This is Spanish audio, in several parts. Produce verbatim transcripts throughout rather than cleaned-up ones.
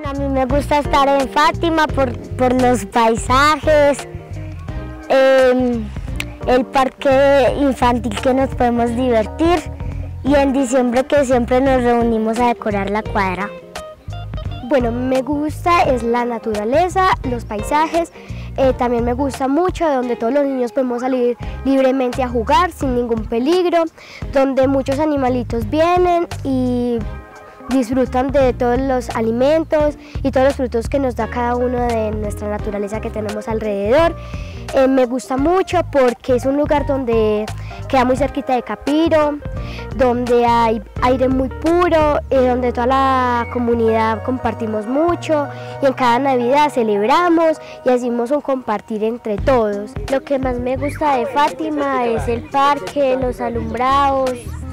Bueno, a mí me gusta estar en Fátima por, por los paisajes, eh, el parque infantil que nos podemos divertir y en diciembre que siempre nos reunimos a decorar la cuadra. Bueno, me gusta es la naturaleza, los paisajes, eh, también me gusta mucho donde todos los niños podemos salir libremente a jugar sin ningún peligro, donde muchos animalitos vienen y disfrutan de todos los alimentos y todos los frutos que nos da cada uno de nuestra naturaleza que tenemos alrededor. Eh, me gusta mucho porque es un lugar donde queda muy cerquita de Capiro, donde hay aire muy puro, eh, donde toda la comunidad compartimos mucho y en cada Navidad celebramos y hacemos un compartir entre todos. Lo que más me gusta de Fátima es el parque, los alumbrados,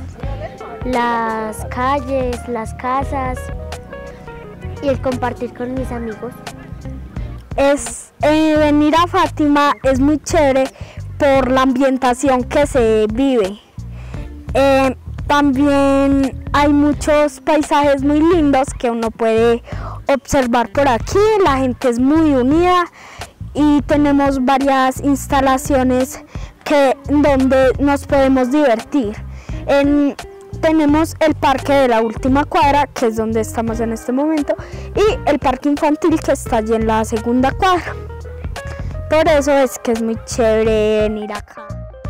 las calles, las casas y el compartir con mis amigos. Es, eh, venir a Fátima es muy chévere por la ambientación que se vive. Eh, también hay muchos paisajes muy lindos que uno puede observar por aquí, la gente es muy unida y tenemos varias instalaciones que, donde nos podemos divertir. En, Tenemos el parque de la última cuadra, que es donde estamos en este momento, y el parque infantil que está allí en la segunda cuadra. Por eso es que es muy chévere venir acá.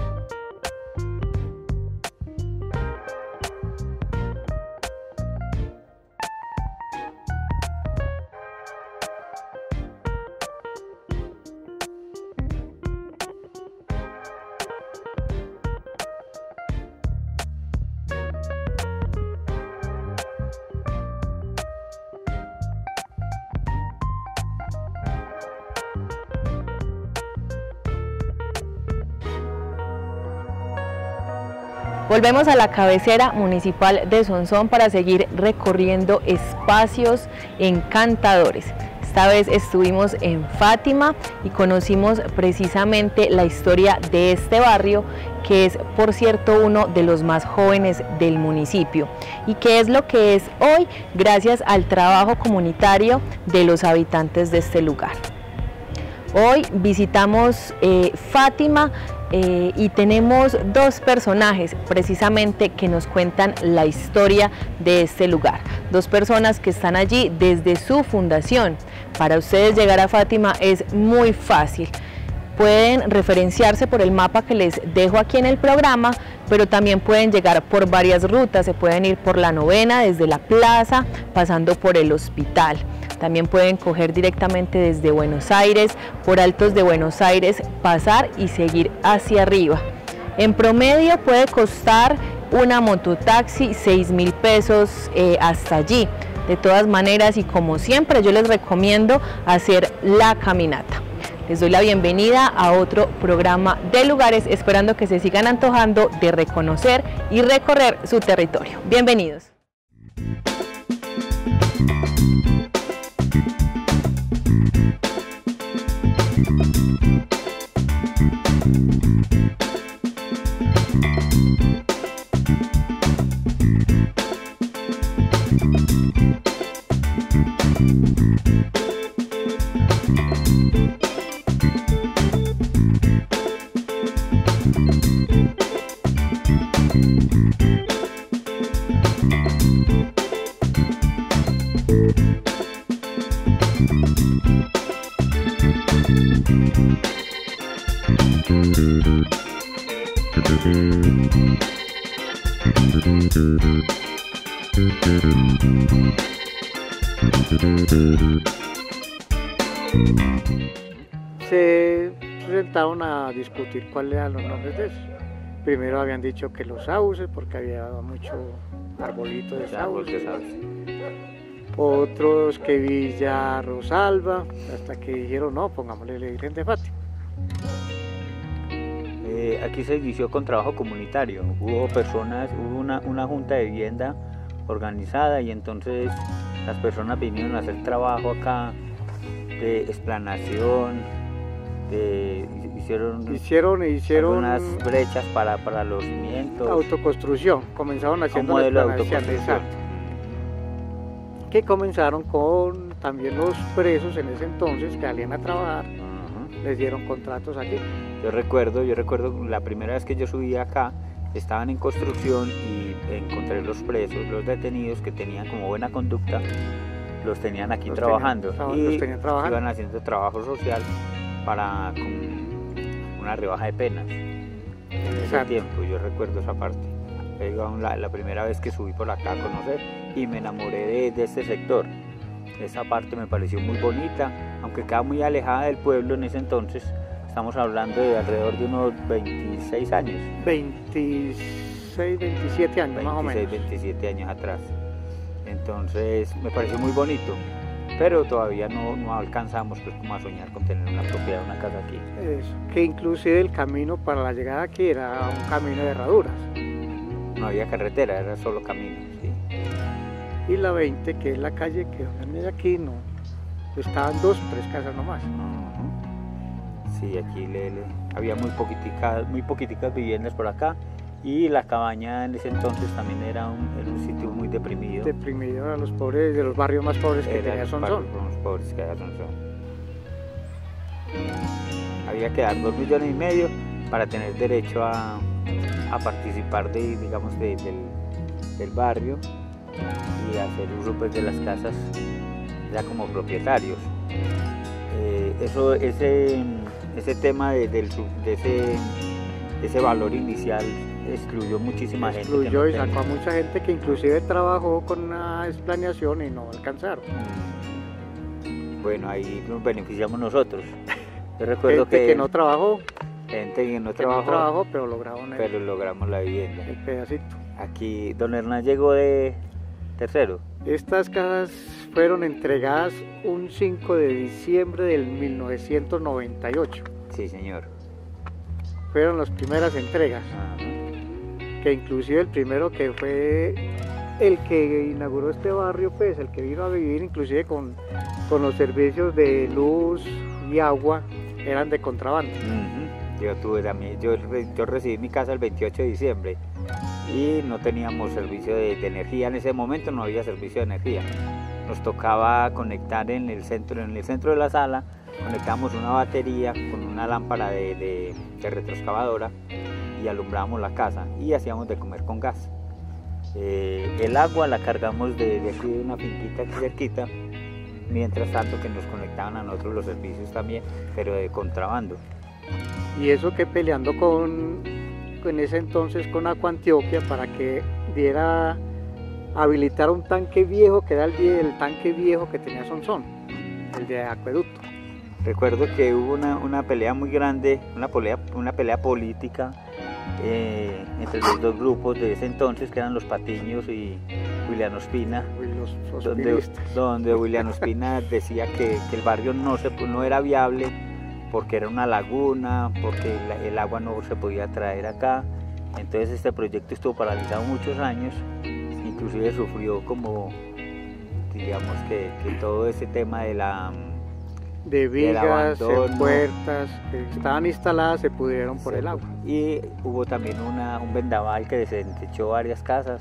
Volvemos a la cabecera municipal de Sonsón para seguir recorriendo espacios encantadores. Esta vez estuvimos en Fátima y conocimos precisamente la historia de este barrio, que es, por cierto, uno de los más jóvenes del municipio y que es lo que es hoy gracias al trabajo comunitario de los habitantes de este lugar. Hoy visitamos eh, Fátima eh, y tenemos dos personajes precisamente que nos cuentan la historia de este lugar. Dos personas que están allí desde su fundación. Para ustedes llegar a Fátima es muy fácil. Pueden referenciarse por el mapa que les dejo aquí en el programa, pero también pueden llegar por varias rutas. Se pueden ir por la novena desde la plaza, pasando por el hospital. También pueden coger directamente desde Buenos Aires, por Altos de Buenos Aires, pasar y seguir hacia arriba. En promedio puede costar una mototaxi seis mil pesos eh, hasta allí. De todas maneras, y como siempre, yo les recomiendo hacer la caminata. Les doy la bienvenida a otro programa de lugares, esperando que se sigan antojando de reconocer y recorrer su territorio. Bienvenidos. Se sentaron a discutir cuáles eran los nombres de esos. Primero habían dicho que los sauces, porque había mucho arbolito de sauces. Otros que Villa Rosalba, hasta que dijeron no, pongámosle la Virgen de Fátima. Eh, aquí se inició con trabajo comunitario, hubo personas, hubo una, una junta de vivienda organizada y entonces las personas vinieron a hacer trabajo acá de explanación, de, hicieron, hicieron, hicieron unas brechas para, para los cimientos. Autoconstrucción, comenzaron haciendo un modelo la de autoconstrucción. Que comenzaron con también los presos en ese entonces que salían a trabajar, Ajá. les dieron contratos aquí. Yo recuerdo, yo recuerdo la primera vez que yo subí acá, estaban en construcción y encontré los presos, los detenidos que tenían como buena conducta, los tenían aquí Los trabajando tenían, traba- y los tenían trabajando. iban haciendo trabajo social para con una rebaja de penas. En ese Exacto. tiempo, yo recuerdo esa parte. Fue, digamos, la, la primera vez que subí por acá a conocer y me enamoré de, de este sector. Esa parte me pareció muy bonita, aunque queda muy alejada del pueblo en ese entonces. Estamos hablando de alrededor de unos veintiséis años. veintiséis, veintisiete años más o veintiséis, menos. veintisiete años atrás. Entonces me pareció muy bonito, pero todavía no, no alcanzamos pues como a soñar con tener una propiedad, una casa aquí. Eso, que inclusive el camino para la llegada aquí era un camino de herraduras. No había carretera, era solo camino. ¿Sí? Y la veinte, que es la calle que donde aquí, no, estaban dos, tres casas nomás. Ujú. Sí, aquí le, le- había muy poquiticas, muy poquiticas viviendas por acá y la cabaña en ese entonces también era un, era un sitio muy deprimido. Deprimido a los pobres, de los barrios más pobres que Era tenía los Sonsón. barrios más pobres que había Sonsón. Había que dar dos millones y medio para tener derecho a, a participar de, digamos, de- del, del barrio y hacer uso pues, de las casas ya como propietarios. Eh, eso, ese, ese tema de, del sub- de ese, de ese valor inicial excluyó muchísima gente. que Excluyó no y sacó a tenía. mucha gente que inclusive trabajó con una planeación y no alcanzaron. Bueno, ahí nos beneficiamos nosotros. Yo recuerdo Gente que, que no trabajó, gente que no que no trabajó, trabajó, pero lograron el, pero logramos la vivienda. el pedacito. Aquí don Hernán llegó de tercero. Estas casas fueron entregadas un cinco de diciembre del mil novecientos noventa y ocho. Sí, señor. Fueron las primeras entregas, Ajá. que inclusive el primero que fue el que inauguró este barrio, pues el que vino a vivir inclusive con, con los servicios de luz y agua, eran de contrabando. Ujú. Yo tuve también, yo, re- yo recibí mi casa el veintiocho de diciembre y no teníamos servicio de, de energía en ese momento, no había servicio de energía. Nos tocaba conectar en el centro, en el centro de la sala, conectamos una batería con una lámpara de, de, de retroexcavadora y alumbrábamos la casa y hacíamos de comer con gas. Eh, el agua la cargamos de, de aquí de una finquita aquí cerquita, mientras tanto que nos conectaban a nosotros los servicios también, pero de contrabando. Y eso que peleando con, en ese entonces con Agua Antioquia para que diera, habilitar un tanque viejo, que era el, vie- el tanque viejo que tenía Sonsón, el de acueducto. Recuerdo que hubo una, una pelea muy grande, una pelea, una pelea política eh, entre los dos grupos de ese entonces, que eran los Patiños y Julián Ospina, Y los, los donde, pilistas. donde Julián Ospina decía que, que el barrio no, se, no era viable porque era una laguna, porque el, el agua no se podía traer acá. Entonces este proyecto estuvo paralizado muchos años, inclusive sufrió como, digamos que, que todo ese tema de la... de vigas, abandono. de puertas, que estaban instaladas, se pudrieron por se- el agua. Y hubo también una, un vendaval que desentechó varias casas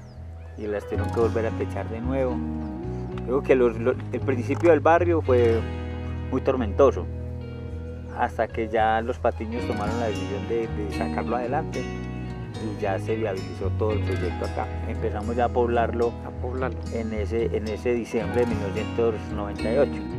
y las tuvieron que volver a techar de nuevo. Creo que los- los- el principio del barrio fue muy tormentoso, hasta que ya los Patiños tomaron la decisión de, de sacarlo adelante y ya se viabilizó todo el proyecto acá. Empezamos ya a poblarlo A poblarlo. en ese, en ese diciembre de mil novecientos noventa y ocho.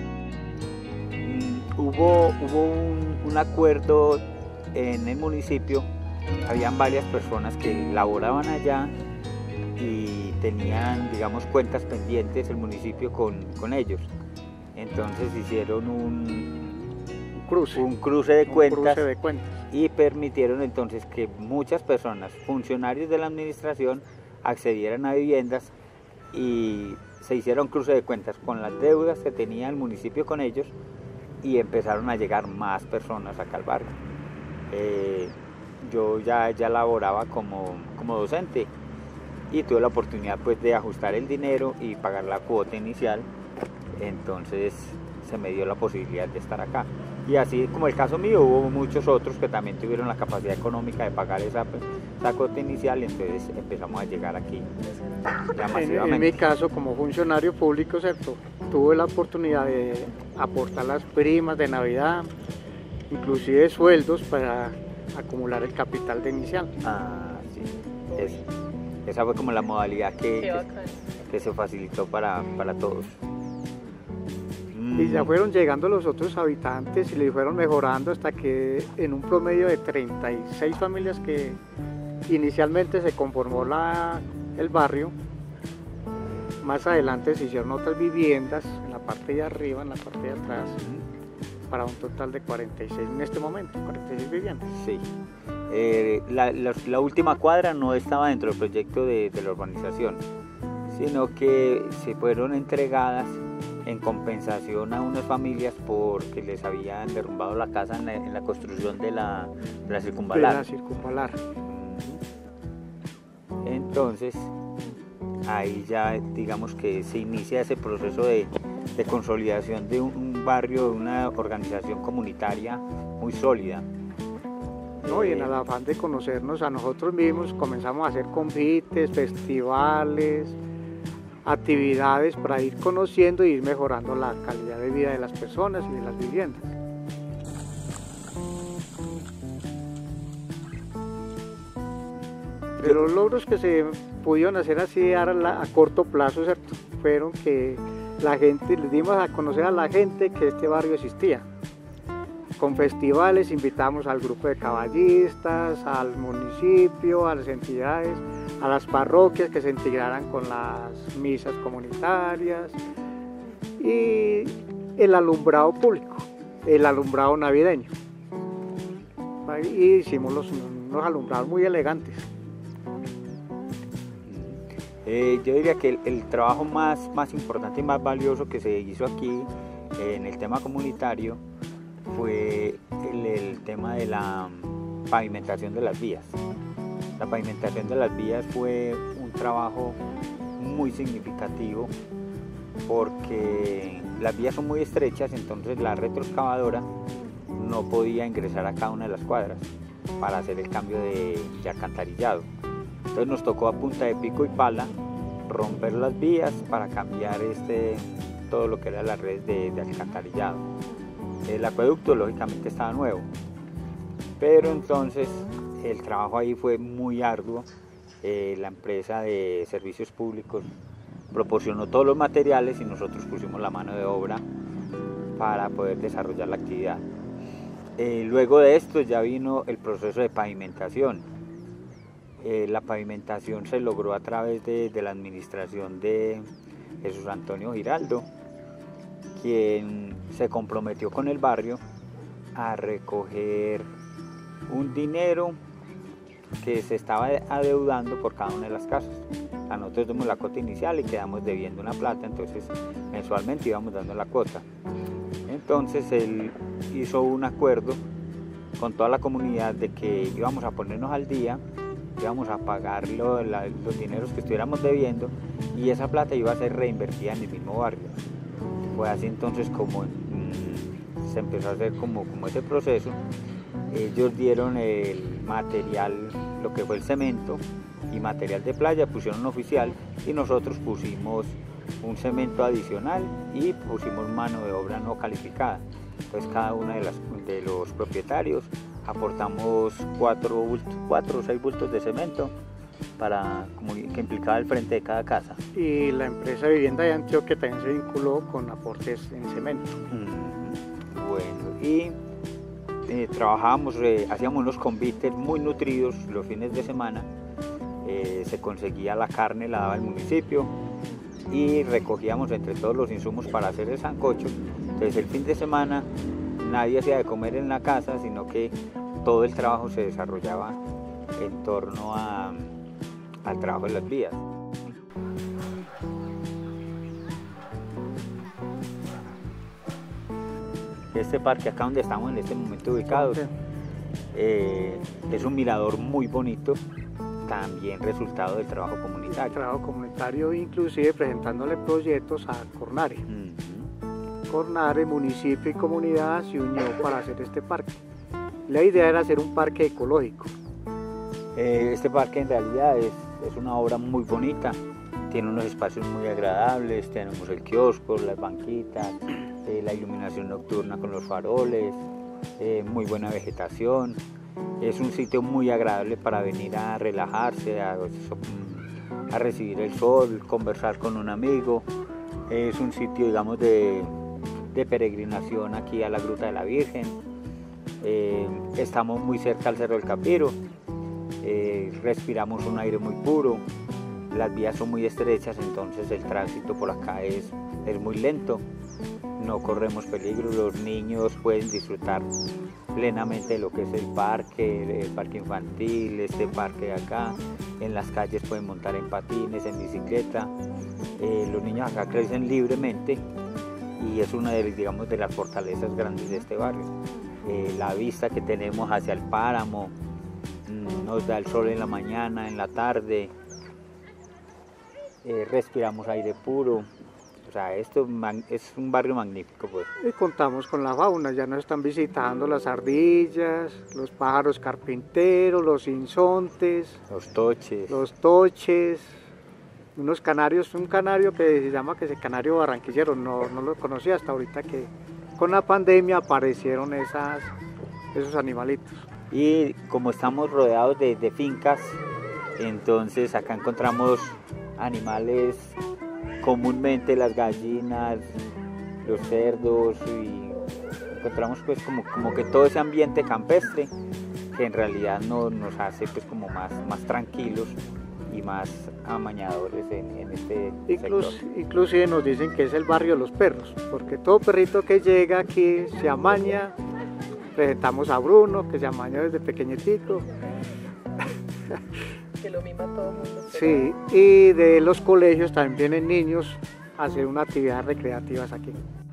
Mm, Hubo, hubo un, un acuerdo en el municipio, habían varias personas que laboraban allá y tenían, digamos, cuentas pendientes el municipio con, con ellos. Entonces hicieron un, Un cruce. un cruce de un cuentas cruce de cuentas. y permitieron entonces que muchas personas, funcionarios de la administración, accedieran a viviendas y se hicieron cruce de cuentas con las deudas que tenía el municipio con ellos y empezaron a llegar más personas acá al barrio. Eh, yo ya, ya laboraba como, como docente y tuve la oportunidad pues de ajustar el dinero y pagar la cuota inicial, entonces se me dio la posibilidad de estar acá. Y así como el caso mío, hubo muchos otros que también tuvieron la capacidad económica de pagar esa, esa cuota inicial y entonces empezamos a llegar aquí ya masivamente. En, en mi caso, como funcionario público, ¿cierto? Tuve la oportunidad de aportar las primas de Navidad, inclusive sueldos para acumular el capital de inicial. Ah, sí. Es, esa fue como la modalidad que, que, que se facilitó para, para todos. Y ya fueron llegando los otros habitantes y le fueron mejorando hasta que en un promedio de treinta y seis familias que inicialmente se conformó la, el barrio, más adelante se hicieron otras viviendas en la parte de arriba, en la parte de atrás, para un total de cuarenta y seis en este momento, cuarenta y seis viviendas. Sí. Eh, la, la, la última cuadra no estaba dentro del proyecto de, de la urbanización, sino que se fueron entregadas en compensación a unas familias porque les habían derrumbado la casa en la, en la construcción de la, de la circunvalar. De la circunvalar. Entonces, ahí ya digamos que se inicia ese proceso de, de consolidación de un, un barrio, de una organización comunitaria muy sólida. No, y en el afán de conocernos a nosotros mismos comenzamos a hacer convites, festivales, actividades para ir conociendo e ir mejorando la calidad de vida de las personas y de las viviendas. Pero los logros que se pudieron hacer así a, la, a corto plazo, ¿cierto? Fueron que la gente, les dimos a conocer a la gente que este barrio existía. Con festivales invitamos al grupo de caballistas, al municipio, a las entidades, a las parroquias que se integraran con las misas comunitarias y el alumbrado público, el alumbrado navideño. Y hicimos los, unos alumbrados muy elegantes. Eh, yo diría que el, el trabajo más, más importante y más valioso que se hizo aquí eh, en el tema comunitario fue el, el tema de la pavimentación de las vías. La pavimentación de las vías fue un trabajo muy significativo porque las vías son muy estrechas, entonces la retroexcavadora no podía ingresar a cada una de las cuadras para hacer el cambio de, de alcantarillado. Entonces nos tocó a punta de pico y pala romper las vías para cambiar este, todo lo que era las redes de, de alcantarillado. El acueducto lógicamente estaba nuevo, pero entonces el trabajo ahí fue muy arduo. Eh, la empresa de servicios públicos proporcionó todos los materiales y nosotros pusimos la mano de obra para poder desarrollar la actividad. Eh, luego de esto ya vino el proceso de pavimentación. Eh, la pavimentación se logró a través de, de la administración de Jesús Antonio Giraldo, quien se comprometió con el barrio a recoger un dinero que se estaba adeudando por cada una de las casas. A nosotros dimos la cuota inicial y quedamos debiendo una plata, entonces mensualmente íbamos dando la cuota. Entonces él hizo un acuerdo con toda la comunidad de que íbamos a ponernos al día, íbamos a pagar lo, la, los dineros que estuviéramos debiendo y esa plata iba a ser reinvertida en el mismo barrio. Fue así entonces como mmm, se empezó a hacer como, como ese proceso. Ellos dieron el material, lo que fue el cemento y material de playa, pusieron un oficial y nosotros pusimos un cemento adicional y pusimos mano de obra no calificada. Entonces cada uno de, las, de los propietarios aportamos cuatro, bultos, cuatro o seis bultos de cemento para, como que implicaba el frente de cada casa. Y la empresa Vivienda de Antioquia también se vinculó con aportes en cemento. Mm, bueno, y eh, trabajábamos, eh, hacíamos unos convites muy nutridos los fines de semana. Eh, se conseguía la carne, la daba el municipio y recogíamos entre todos los insumos para hacer el sancocho. Entonces el fin de semana nadie hacía de comer en la casa, sino que todo el trabajo se desarrollaba en torno a, al trabajo de las vías. Este parque acá donde estamos en este momento ubicados eh, es un mirador muy bonito, también resultado del trabajo comunitario. El trabajo comunitario, inclusive presentándole proyectos a Cornare. Mm-hmm. Cornare, municipio y comunidad se unió para hacer este parque. La idea era hacer un parque ecológico. Eh, este parque en realidad es, es una obra muy bonita, tiene unos espacios muy agradables, tenemos el kiosco, las banquitas, eh, la iluminación nocturna con los faroles, eh, muy buena vegetación. Es un sitio muy agradable para venir a relajarse, a, a recibir el sol, conversar con un amigo. Es un sitio, digamos, de, de peregrinación aquí a la Gruta de la Virgen. Eh, estamos muy cerca al Cerro del Capiro, eh, respiramos un aire muy puro, las vías son muy estrechas, entonces el tránsito por acá es, es muy lento, no corremos peligro, los niños pueden disfrutar plenamente de lo que es el parque, el parque infantil, este parque de acá. En las calles pueden montar en patines, en bicicleta. Eh, los niños acá crecen libremente y es una de, digamos, de las fortalezas grandes de este barrio. Eh, la vista que tenemos hacia el páramo, mmm, nos da el sol en la mañana, en la tarde, eh, respiramos aire puro. O sea, esto es un barrio magnífico, pues. Y contamos con la fauna, ya nos están visitando las ardillas, los pájaros carpinteros, los insontes, los toches, los toches, unos canarios, un canario que se llama que es el canario barranquillero, no, no lo conocía hasta ahorita que con la pandemia aparecieron esas, esos animalitos. Y como estamos rodeados de, de fincas, entonces acá encontramos animales, comúnmente las gallinas, los cerdos, y encontramos pues como, como que todo ese ambiente campestre que en realidad no, nos hace pues como más, más tranquilos y más amañadores en, en este Incluso, sector. Inclusive nos dicen que es el barrio de los perros, porque todo perrito que llega aquí se amaña. Presentamos a Bruno, que se amaña desde pequeñitico. Que lo mima todo el mundo. Sí, y de los colegios también vienen niños a hacer una actividad recreativas aquí.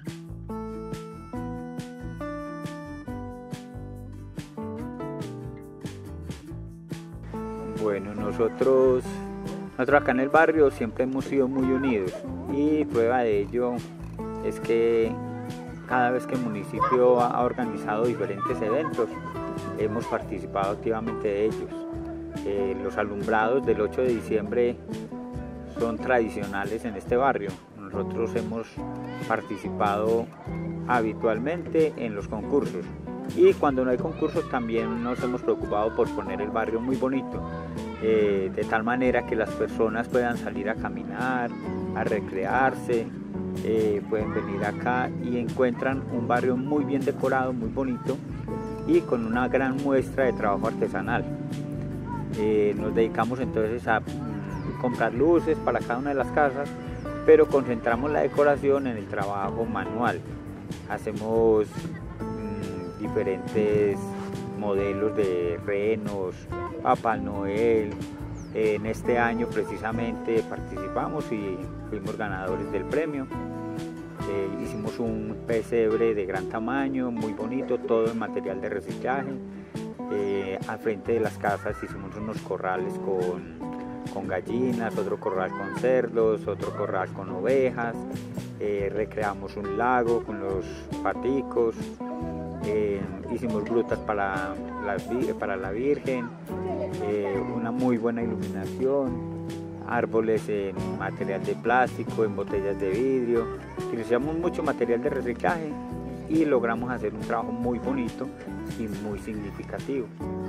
Bueno, nosotros, nosotros acá en el barrio siempre hemos sido muy unidos y prueba de ello es que cada vez que el municipio ha organizado diferentes eventos, hemos participado activamente de ellos. Eh, los alumbrados del ocho de diciembre son tradicionales en este barrio. Nosotros hemos participado habitualmente en los concursos y cuando no hay concursos también nos hemos preocupado por poner el barrio muy bonito, eh, de tal manera que las personas puedan salir a caminar, a recrearse, eh, pueden venir acá y encuentran un barrio muy bien decorado, muy bonito y con una gran muestra de trabajo artesanal. Eh, nos dedicamos entonces a mm, comprar luces para cada una de las casas, pero concentramos la decoración en el trabajo manual. Hacemos mmm, diferentes modelos de renos, Papá Noel. En este año precisamente participamos y fuimos ganadores del premio. Eh, hicimos un pesebre de gran tamaño, muy bonito, todo en material de reciclaje. Eh, al frente de las casas hicimos unos corrales con, con gallinas, otro corral con cerdos, otro corral con ovejas. Eh, recreamos un lago con los paticos. Eh, hicimos grutas para la, para la Virgen, eh, una muy buena iluminación, árboles en material de plástico, en botellas de vidrio. Utilizamos mucho material de reciclaje y logramos hacer un trabajo muy bonito y muy significativo.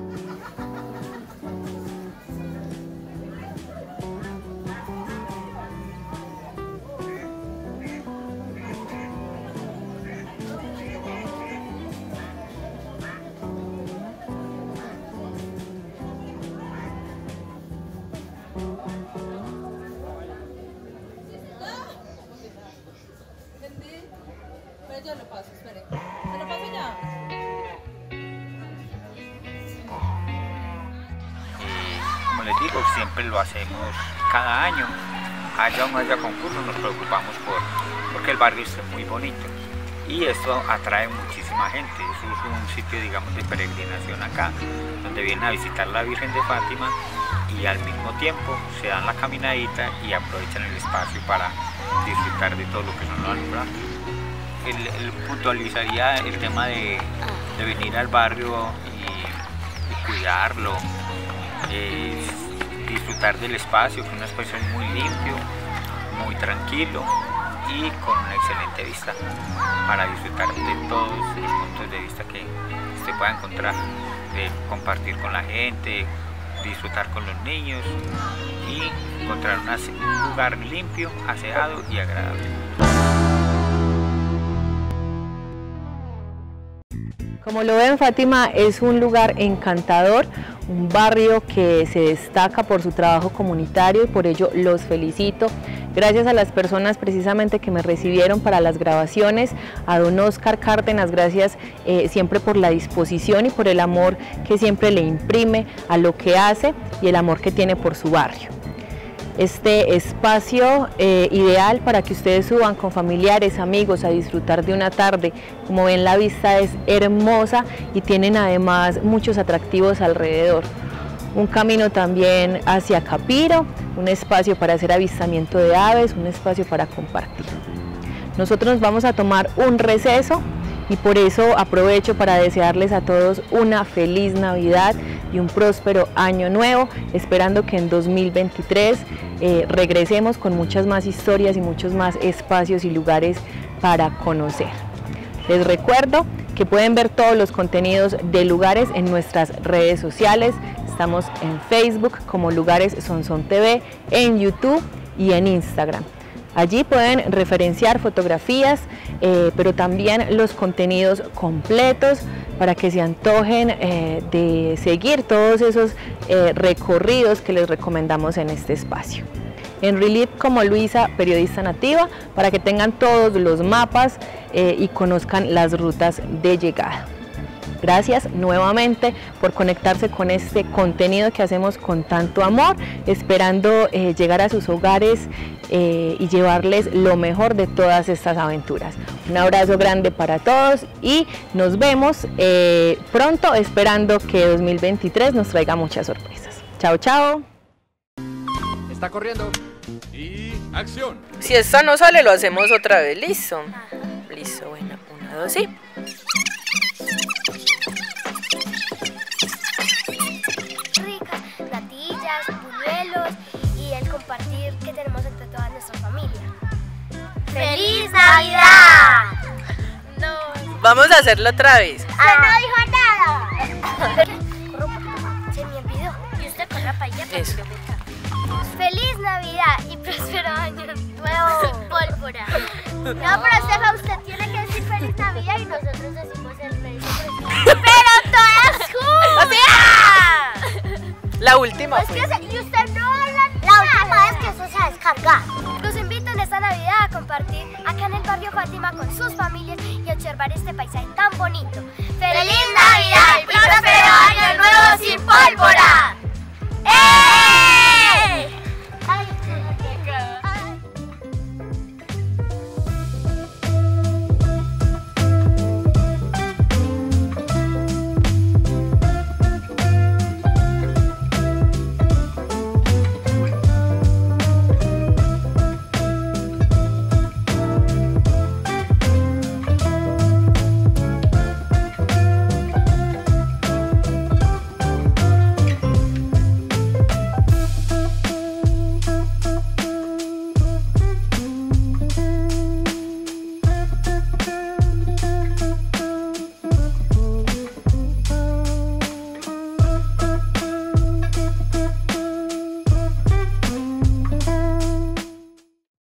Ya lo paso, espere. ¿Se lo paso ya? Como les digo, siempre lo hacemos cada año. Haya o no haya concurso, nos preocupamos por porque el barrio esté muy bonito. Y esto atrae muchísima gente. Eso es un sitio, digamos, de peregrinación acá, donde vienen a visitar la Virgen de Fátima y al mismo tiempo se dan la caminadita y aprovechan el espacio para disfrutar de todo lo que son los alumbrados. el, el puntualizaría el tema de, de venir al barrio y, y cuidarlo, eh, disfrutar del espacio, que es un espacio muy limpio, muy tranquilo y con una excelente vista para disfrutar de todos los puntos de vista que usted pueda encontrar, de compartir con la gente, disfrutar con los niños y encontrar una, un lugar limpio, aseado y agradable. Como lo ven, Fátima es un lugar encantador, un barrio que se destaca por su trabajo comunitario y por ello los felicito. Gracias a las personas precisamente que me recibieron para las grabaciones, a don Oscar Cárdenas, gracias eh, siempre por la disposición y por el amor que siempre le imprime a lo que hace y el amor que tiene por su barrio. Este espacio eh, ideal para que ustedes suban con familiares, amigos a disfrutar de una tarde. Como ven, la vista es hermosa y tienen además muchos atractivos alrededor. Un camino también hacia Capiro, un espacio para hacer avistamiento de aves, un espacio para compartir. Nosotros nos vamos a tomar un receso y por eso aprovecho para desearles a todos una feliz Navidad y un próspero año nuevo, esperando que en dos mil veintitrés eh, regresemos con muchas más historias y muchos más espacios y lugares para conocer. Les recuerdo que pueden ver todos los contenidos de Lugares en nuestras redes sociales. Estamos en Facebook como Lugares Sonsón T V, en YouTube y en Instagram. Allí pueden referenciar fotografías, eh, pero también los contenidos completos para que se antojen eh, de seguir todos esos eh, recorridos que les recomendamos en este espacio. En Relief como Luisa, periodista nativa, para que tengan todos los mapas eh, y conozcan las rutas de llegada. Gracias nuevamente por conectarse con este contenido que hacemos con tanto amor, esperando eh, llegar a sus hogares eh, y llevarles lo mejor de todas estas aventuras. Un abrazo grande para todos y nos vemos eh, pronto, esperando que dos mil veintitrés nos traiga muchas sorpresas. Chao, chao. Está corriendo. Y acción. Si esta no sale, lo hacemos otra vez. Listo. Listo, bueno, una, dos, sí. Compartir que tenemos entre toda nuestra familia. ¡Feliz Navidad! No. Vamos a hacerlo otra vez. ¡Ah, no dijo nada! Corro un poquito más. Se me olvidó. Y usted corra para allá para Eso. que lo meta. ¡Feliz Navidad y próspero año nuevo sin pólvora! No, pero Estefa, usted tiene que decir Feliz Navidad y nosotros decimos el Feliz Navidad. ¡Pero todas juntas! ¡O sea! La última. Pues que se, y usted no habla. La última vez que eso se va a descargar. Los invito en esta Navidad a compartir acá en el barrio Fátima con sus familias y observar este paisaje tan bonito. ¡Feliz Navidad y próspero año nuevo sin pólvora!